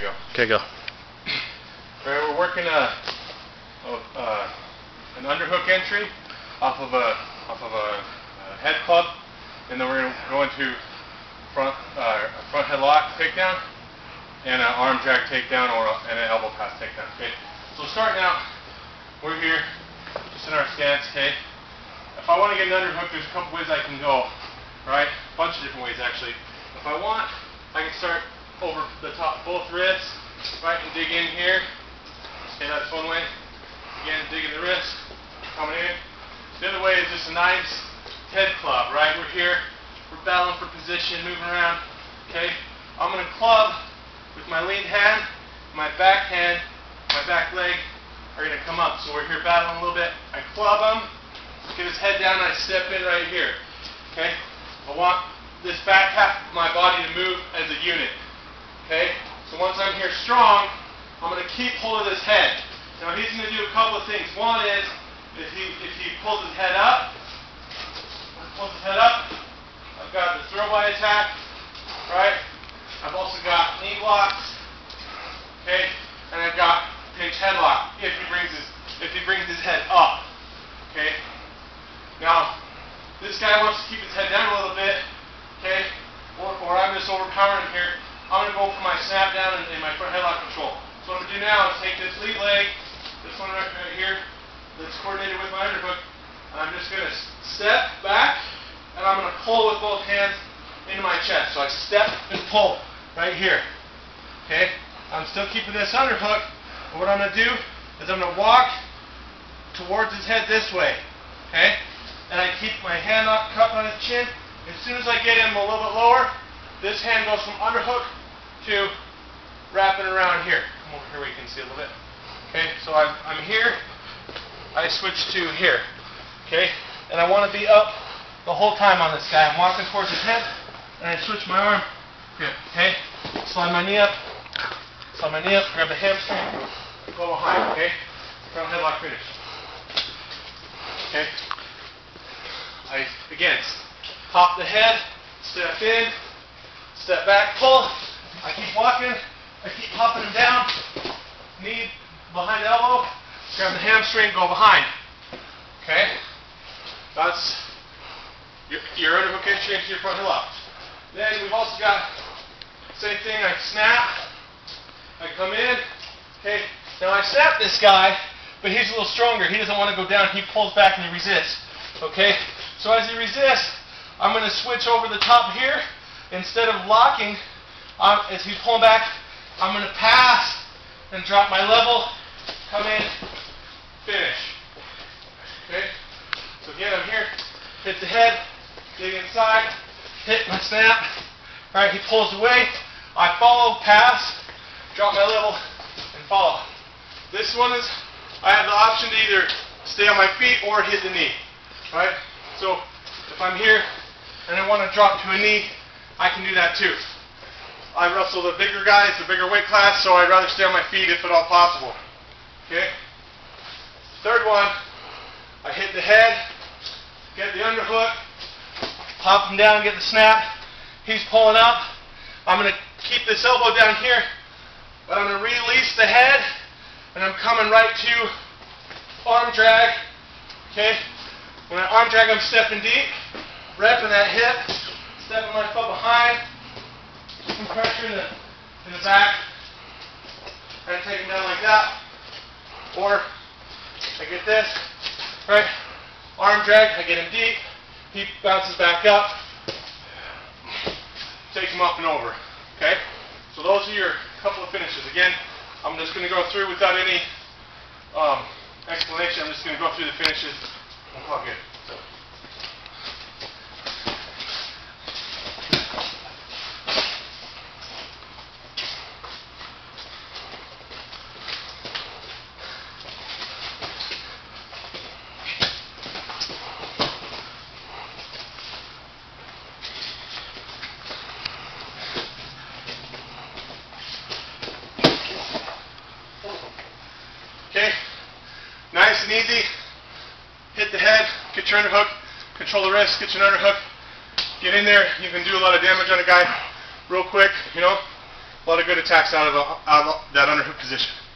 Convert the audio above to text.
go. Okay, go. Alright, we're working an underhook entry off of a head club, and then we're going to go into front headlock takedown and an arm drag takedown and an elbow pass takedown. Okay, so starting out, we're here just in our stance. Okay, if I want to get an underhook, there's a couple ways I can go. Right, a bunch of different ways actually. If I want, I can start over the top of both wrists, right, and dig in here. Okay, that's one way. Again, digging the wrist, coming in. The other way is just a nice head club, right? We're here, we're battling for position, moving around. Okay, I'm going to club with my lead hand, my back leg are going to come up. So we're here battling a little bit. I club him, get his head down, and I step in right here. Okay, I want this back half of my body to move as a unit. Okay, so once I'm here strong, I'm going to keep hold of this head. Now he's going to do a couple of things. One is, if he pulls his head up, I've got the throw by attack, right? I've also got knee blocks, okay, and I've got pinch headlock if he brings his head up, okay. Now this guy wants to keep his head down a little bit, okay, or I'm just overpowering him here. I'm going to go for my snap down and my front headlock control. So what I'm going to do now is take this lead leg, this one right here, that's coordinated with my underhook, and I'm just going to step back, and I'm going to pull with both hands into my chest. So I step and pull right here. Okay? I'm still keeping this underhook, but what I'm going to do is I'm going to walk towards his head this way. Okay? And I keep my hand up, cupped on his chin. As soon as I get him a little bit lower, this hand goes from underhook to wrapping around here. Come over here where you can see a little bit. Okay, so I'm here. I switch to here. Okay, and I want to be up the whole time on this guy. I'm walking towards his head, and I switch my arm here. Okay, slide my knee up, grab the hamstring, go behind. Okay, front headlock finish. Okay, again, pop the head, step in, step back, pull. I keep walking, I keep popping him down, knee behind the elbow, grab the hamstring, go behind. Okay? That's your underhook entry into your front headlock. Then we've also got same thing, I snap, I come in, okay, now I snap this guy, but he's a little stronger, he doesn't want to go down, he pulls back and he resists. Okay? So as he resists, I'm going to switch over the top here. Instead of locking, as he's pulling back, I'm going to pass and drop my level, come in, finish. Okay? So again, I'm here, hit the head, dig inside, hit my snap. Alright, he pulls away, I follow, pass, drop my level, and follow. This one is, I have the option to either stay on my feet or hit the knee. Right? So if I'm here and I want to drop to a knee, I can do that too. I wrestle the bigger guys, the bigger weight class, so I'd rather stay on my feet if at all possible. Okay? Third one, I hit the head, get the underhook, pop him down, get the snap. He's pulling up. I'm going to keep this elbow down here, but I'm going to release the head, and I'm coming right to arm drag. Okay? When I arm drag, I'm stepping deep, repping that hip, stepping my foot behind, some pressure in the back, and take him down like that. Or I get this, right? Arm drag, I get him deep, he bounces back up, take him up and over. Okay? So those are your couple of finishes. Again, I'm just going to go through without any explanation. I'm just going to go through the finishes. Oh, good. Okay, nice and easy. Hit the head, get your underhook, control the wrist, get your underhook, get in there. You can do a lot of damage on a guy real quick, you know. A lot of good attacks out of that underhook position.